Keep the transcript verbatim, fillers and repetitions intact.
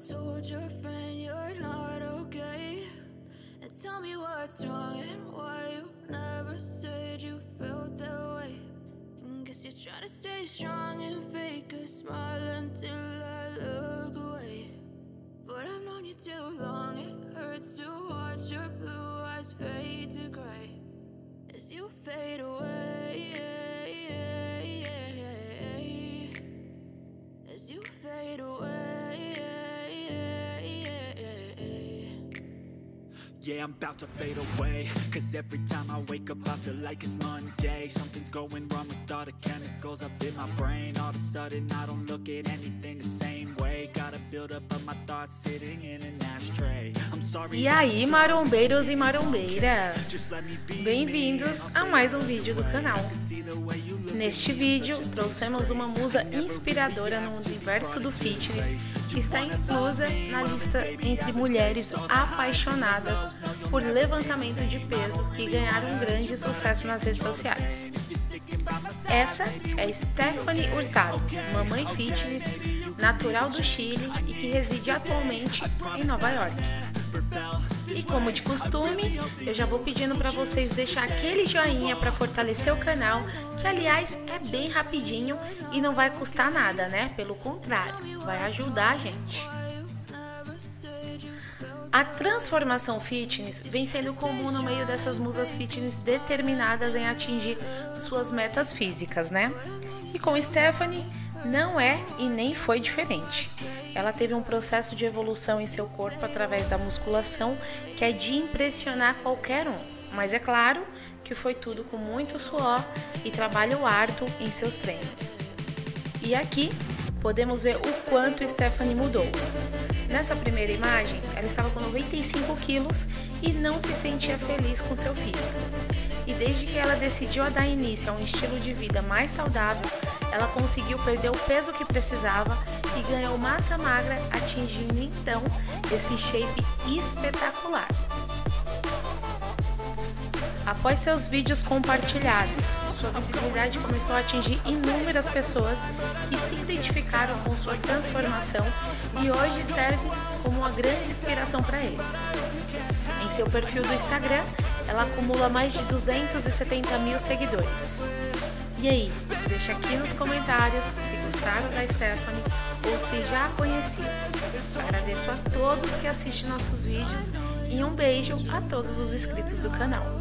told your friend you're not okay? And tell me what's wrong and why you never said you felt that way. And guess you're trying to stay strong and fake a smile until I look away. But I've known you too long, it hurts to watch your blue eyes fade to gray as you fade away, as you fade away. Yeah, I'm about to fade away, cause every time I wake up I feel like it's Monday. Something's going wrong with all the chemicals up in my brain. All of a sudden I don't look at anything the same way. Gotta build up of my thoughts sitting in an ashtray. I'm sorry. E aí, marombeiros e marombeiras, bem-vindos a mais um vídeo do canal. Neste vídeo, trouxemos uma musa inspiradora no universo do fitness que está inclusa na lista entre mulheres apaixonadas por levantamento de peso que ganharam um grande sucesso nas redes sociais. Essa é Stephanie Hurtado, mamãe fitness, natural do Chile e que reside atualmente em Nova York. E como de costume, eu já vou pedindo para vocês deixar aquele joinha para fortalecer o canal, que aliás é bem rapidinho e não vai custar nada, né? Pelo contrário, vai ajudar a gente. A transformação fitness vem sendo comum no meio dessas musas fitness determinadas em atingir suas metas físicas, né? E com Stephanie não é e nem foi diferente. Ela teve um processo de evolução em seu corpo através da musculação que é de impressionar qualquer um, mas é claro que foi tudo com muito suor e trabalho árduo em seus treinos. E aqui podemos ver o quanto Stephanie mudou. Nessa primeira imagem, ela estava com noventa e cinco quilos e não se sentia feliz com seu físico. E desde que ela decidiu a dar início a um estilo de vida mais saudável, ela conseguiu perder o peso que precisava e ganhou massa magra, atingindo então esse shape espetacular. Após seus vídeos compartilhados, sua visibilidade começou a atingir inúmeras pessoas que se identificaram com sua transformação e hoje serve como uma grande inspiração para eles. Em seu perfil do Instagram, ela acumula mais de duzentos e setenta mil seguidores. E aí, deixa aqui nos comentários se gostaram da Stephanie ou se já a conheciam. Agradeço a todos que assistem nossos vídeos e um beijo a todos os inscritos do canal.